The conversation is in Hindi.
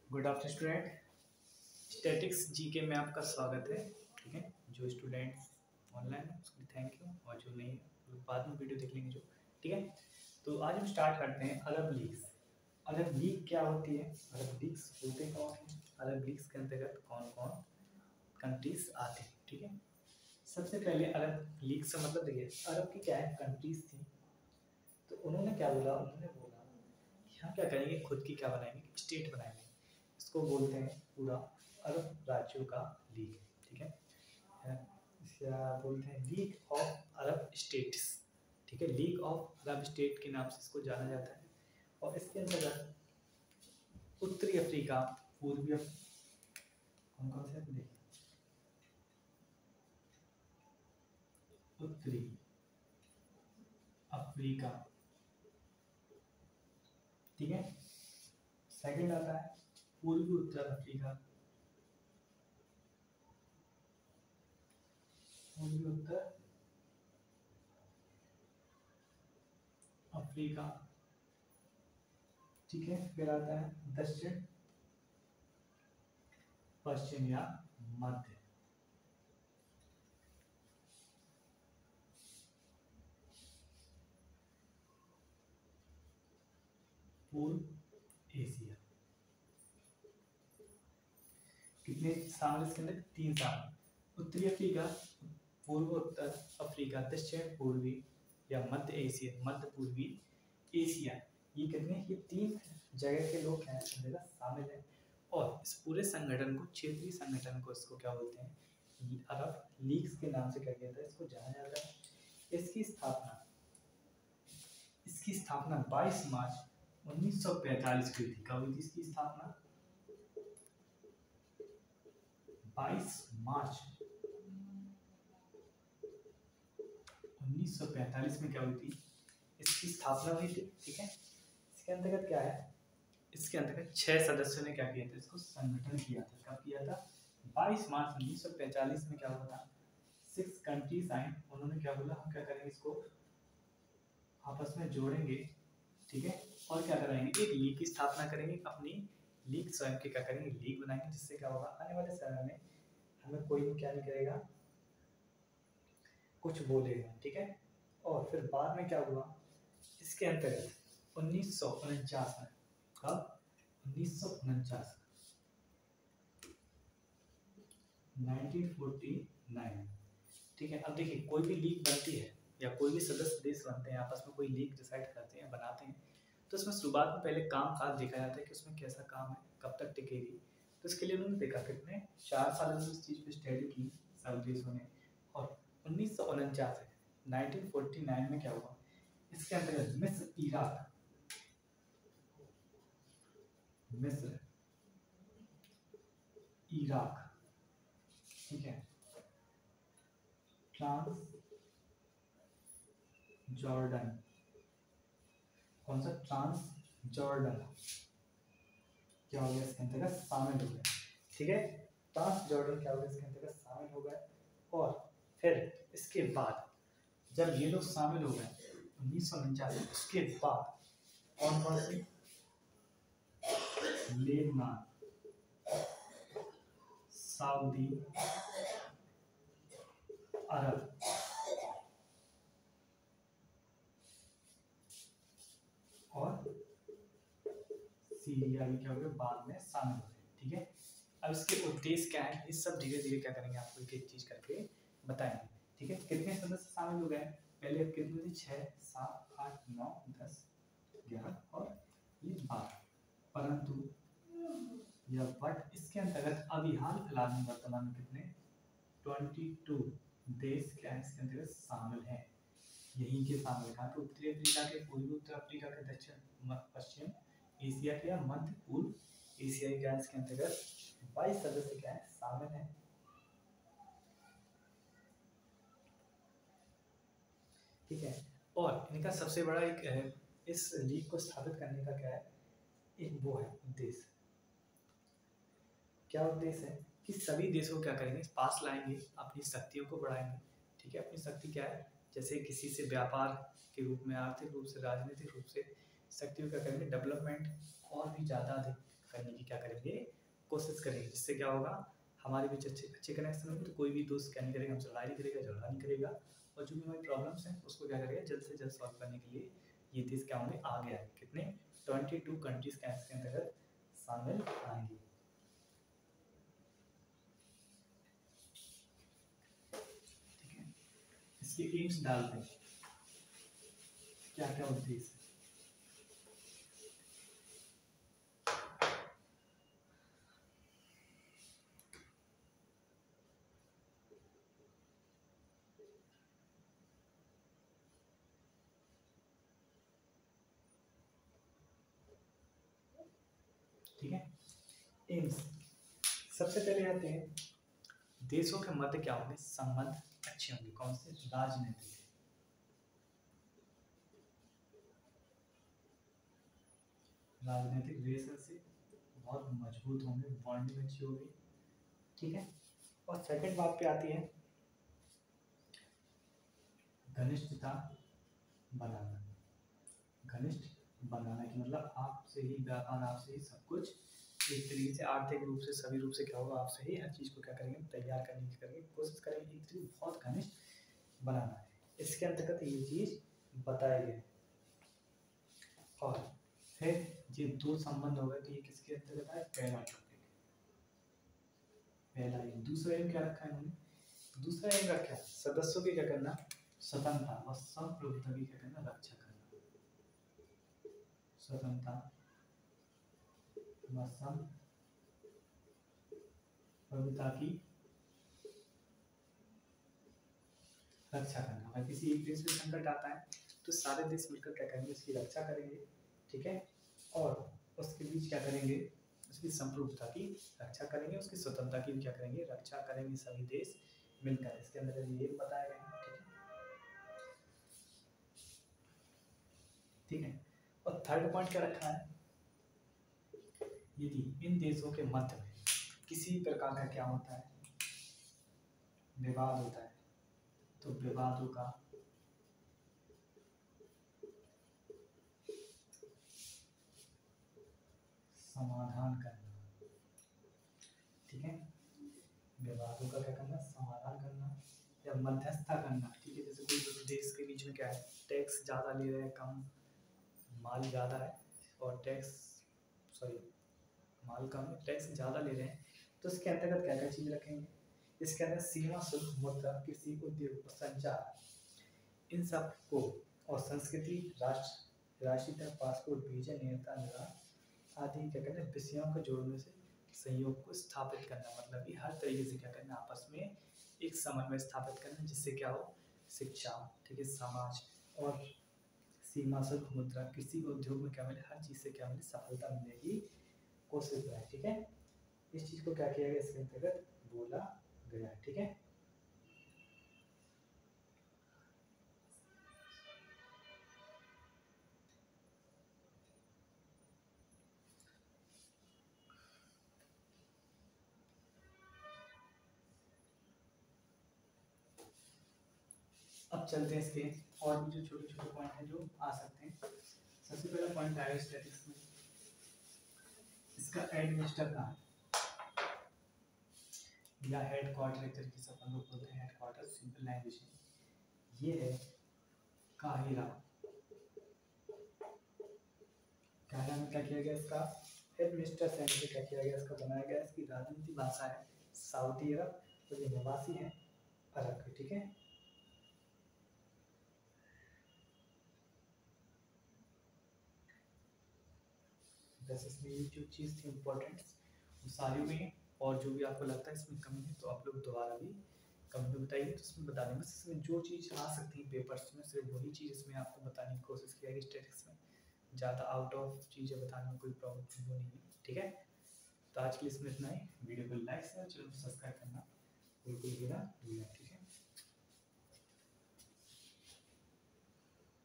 Good afternoon student. Statics GK में आपका स्वागत है। ठीक है, जो स्टूडेंट्स ऑनलाइन है उसके लिए थैंक यू, और जो नहीं है वो बाद में वीडियो देख लेंगे जो। ठीक है, तो आज हम स्टार्ट करते हैं अरब लीग्स। अरब लीग क्या होती है, अरब लीग्स होते कौन हैं, अरब लीग्स के अंतर्गत कौन कौन कंट्रीज आते हैं। ठीक है, सबसे पहले अरब लीग से मतलब देखिए अरब की क्या है कंट्रीज थी, तो उन्होंने क्या बोला, उन्होंने बोला कि हम क्या करेंगे, खुद की क्या बनाएंगे, स्टेट बनाएंगे। इसको बोलते हैं पूरा अरब राज्यों का लीग। ठीक है, क्या बोलते हैं, लीग ऑफ अरब स्टेट्स। ठीक है, लीग ऑफ अरब स्टेट के नाम से इसको जाना जाता है। और इसके अंतर्गत उत्तरी अफ्रीका, पूर्वी कौन कौन से देखिए, उत्तरी अफ्रीका। ठीक है, सेकंड आता है पूर्वी उत्तर अफ्रीका, पूर्वी उत्तर अफ्रीका। ठीक है, फिर आता है दक्षिण पश्चिम या मध्य पूर्व एशिया। कितने शामिल इसके अंदर, 3 शामिल। उत्तरी अफ्रीका, पूर्व उत्तर अफ्रीका, दक्षिण पूर्वी या मध्य एशिया, मध्य पूर्वी एशिया। ये कितने, ये 3 जगह के लोग हैं जगह शामिल हैं। और इस पूरे संगठन को, क्षेत्रीय संगठन को, इसको क्या बोलते हैं, अरब लीग्स के नाम से क्या कहते हैं, इसको जाना जाता है। इसकी स्थापना 22 मार्च 1945 को हुई थी। कब हुई थी इसकी स्थापना, 22 मार्च 1945 में क्या हुई थी, इसकी स्थापना हुई थी। ठीक है, इसके अंतर्गत क्या है, इसके अंतर्गत 6 सदस्यों ने क्या किया था, इसको संगठन किया था। कब किया था, 22 मार्च 1945 में क्या हुआ था, 6 कंट्रीज आई, उन्होंने क्या बोला, हम क्या करेंगे, इसको आपस में जोड़ेंगे। ठीक है, और क्या कराएंगे, एक लीग की स्थापना करेंगे, अपनी लीग स्वयं के क्या करेंगे, लीग बनाएंगे, जिससे क्या होगा, आने वाले समय में हमें कोई क्या नहीं करेगा, कुछ बोलेगा। ठीक है, और फिर बाद में क्या हुआ, इसके अंतर्गत 1949 में, कब, 1949 1949। ठीक है, अब देखिए कोई भी लीग बनती है या कोई भी सदस्य देश बनते हैं, आपस में कोई लीग डिसाइड करते हैं, बनाते हैं, तो इसमें शुरुआत में पहले काम काज देखा जाता है कि उसमें कैसा काम है, कब तक टिकेगी। तो इसके लिए उन्होंने देखा, कितने 4 साल उन्होंने इस चीज़ पे स्टडी की सब देशों ने। और 1949 में क्या हुआ, इसके अंतर्गत मिस्र इराक, मिस्र इराक, ठीक है, ट्रांस जॉर्डन, कौन सा, ट्रांस जॉर्डन क्या हो गया इसके अंतर्गत शामिल हो गया। ठीक है, ट्रांस जॉर्डन क्या हो गया इसके अंतर्गत शामिल हो गए। और फिर इसके बाद जब ये लोग शामिल हो गए 1949, उसके बाद कौन कौन से, लेबनान, सऊदी अरब, और सीरिया भी क्या हो गया, बाद में शामिल हो गए। ठीक है, अब इसके उद्देश्य क्या है, इस सब धीरे धीरे क्या करेंगे, आपको एक एक चीज करके बताएंगे। ठीक है, कितने सदस्य शामिल हो गए, पहले कितने थे, 6 7 8 9 10 11 और ये 12। परंतु यह बट इसके अंतर्गत अभी हाल फिलहाल में वर्तमान में कितने, 22 देश क्या है इसके अंतर्गत शामिल हैं। यहीं के शामिल कहाँ पे, उत्तरी अफ्रीका के, पूर्वी उत्तर अफ्रीका के, दक्षिण पश्चिम एशिया के या मध्य पूर्व एशियाई क्या इसके अंतर्गत 22 सदस्य क्या है शामिल हैं। ठीक है, और इनका सबसे बड़ा एक इस लीग को स्थापित करने का क्या है, एक वो है उद्देश्य। क्या उद्देश्य है कि सभी देशों क्या करेंगे, पास लाएंगे, अपनी शक्तियों को बढ़ाएंगे। ठीक है, अपनी शक्ति क्या है, जैसे किसी से व्यापार के रूप में, आर्थिक रूप से, राजनीतिक रूप से शक्तियों क्या करेंगे, डेवलपमेंट और भी ज़्यादा अधिक करने की क्या करेंगे कोशिश करेंगे, जिससे क्या होगा हमारे बीच अच्छे अच्छे कनेक्शन होंगे, तो कोई भी दोस्त क्या नहीं करेगा, हमसे लड़ाई नहीं करेगा, झगड़ा नहीं करेगा, और जो भी हमारी प्रॉब्लम्स हैं उसको क्या करेगा जल्द से जल्द सॉल्व करने के लिए ये देश क्या होंगे आगे आए। कितने 22 कंट्रीज के अंतर्गत शामिल आएंगे। ठीक है, इसके एम्स डालते हैं, क्या क्या उद्देश्य। ठीक है, एम्स सबसे पहले आते हैं देशों के मध्य क्या होंगे संबंध अच्छे होंगे। कौन से? राजनीतिक, राजनीतिक रिलेशनशिप बहुत मजबूत होंगे, बॉन्डिंग अच्छी होगी। ठीक है, और सेकंड बात पे आती है घनिष्ठता बनाना। घनिष्ठ बनाना की मतलब आपसे ही व्यापार, आपसे ही सब कुछ, एक तरीके से आर्थिक रूप से सभी रूप से क्या होगा आपसे ही हर चीज़ को क्या करेंगे तैयार करने की करेंगे, कोशिश करेंगे, एक चीज़ बहुत घनिष्ठ बनाना है। इसके अंतर्गत ये चीज़ बताई गई। और फिर ये दो संबंध हो गए, तो ये किसके अंतर्गत है? पहला टॉपिक, पहला एम। दूसरा एम क्या रखा है इन्होंने? दूसरा एम रखा है सदस्यों की क्या करना? स्वतंत्रता और संप्रभुता की क्या करना? रक्षा करना। स्वतंत्रता व संप्रभुता की रक्षा करना। अगर किसी एक देश में संकट आता है तो सारे देश मिलकर क्या करेंगे? उसकी रक्षा करेंगे। ठीक है, और उसके बीच क्या करेंगे? उसकी संप्रभुता की रक्षा करेंगे, उसकी स्वतंत्रता की भी क्या करेंगे? रक्षा करेंगे, सभी देश मिलकर। इसके अंदर ये बताया गया है। ठीक है, और थर्ड पॉइंट क्या रखा है? यदि इन देशों के मध्य में किसी प्रकार का क्या होता है? विवाद होता है, तो विवादों का समाधान करना। ठीक है, विवादों का क्या करना? समाधान करना या मध्यस्थता करना। ठीक है, जैसे कोई देश के बीच में क्या है, टैक्स ज़्यादा ले रहे हैं, कम माल ज़्यादा है, और माल कम है, टैक्स ज़्यादा ले रहे हैं, तो इसके अंतर्गत क्या क्या चीज़ रखेंगे? इसके अंदर सीमा शुल्क, मुद्रा, कृषि, उद्योग, संचार, इन सब को, और संस्कृति, राष्ट्रीयता, पासपोर्ट, वीजा, नियंत्रण, निवास आदि क्या करना? विषयों को जोड़ने से सहयोग को स्थापित करना। मतलब कि हर तरीके से क्या करना? आपस में एक समन्वय स्थापित करना, जिससे क्या हो? शिक्षा, ठीक है, समाज और सीमा शुल्क, मुद्रा, कृषि, उद्योग में क्या मिले? हर चीज़ से क्या मिले? सफलता मिलने की कोशिश करें। ठीक है, इस चीज़ को क्या किया गया? इसके अंतर्गत बोला गया। ठीक है, अब चलते हैं इसके और भी जो छोटे छोटे पॉइंट हैं जो आ सकते हैं। सबसे पहला पॉइंट आया स्टैटिक्स में, इसका एडमिनिस्टर कहाँ है या हेड क्वार्टर, एक तरीके से अपन लोग बोलते हैं हेड क्वार्टर सिंपल लैंग्वेज में, ये है काहिरा। काहिरा में क्या किया गया? इसका एडमिनिस्टर सेंटर क्या किया गया? इसका बनाया गया। इसकी राजनीति भाषा है सऊदी अरब, तो ये निवासी है अरब के। ठीक है, बस इसमें ये जो चीज़ थी इम्पोर्टेंट वो सारी हुई हैं, और जो भी आपको लगता है इसमें कमी है तो आप लोग दोबारा भी कमेंट में बताइए, तो इसमें बता देंगे। इसमें जो चीज़ आ सकती है पेपर्स में सिर्फ वही चीज़ इसमें आपको बताने की कोशिश की जाएगी स्टैटिक्स में। ज़्यादा आउट ऑफ चीज़ें बताने में कोई प्रॉब्लम वो नहीं है। ठीक है, तो आज के लिए इसमें इतना ही। वीडियो को लाइक शेयर, चैनल को सब्सक्राइब करना बिल्कुल भी ना भूलें।